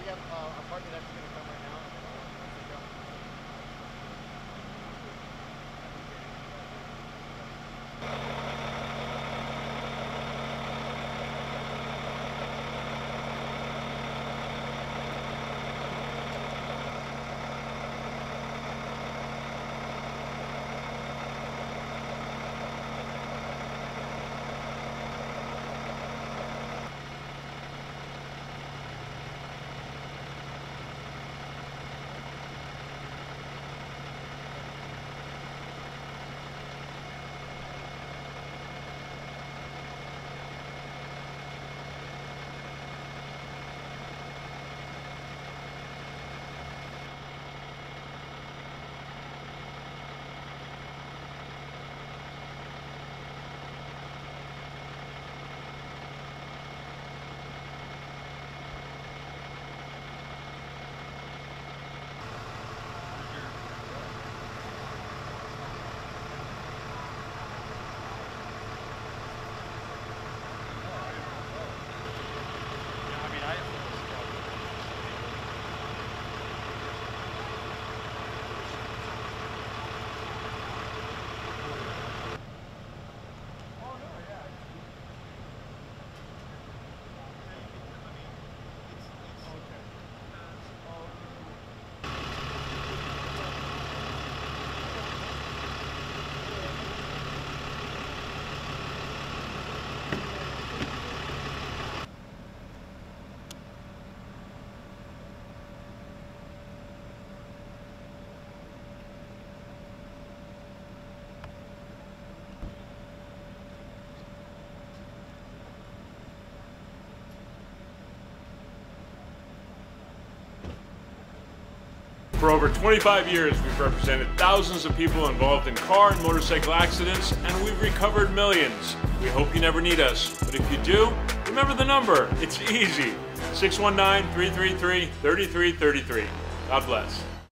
have a partner that's going to come right now. For over 25 years, we've represented thousands of people involved in car and motorcycle accidents, and we've recovered millions. We hope you never need us, but if you do, remember the number. It's easy. 619-333-3333. God bless.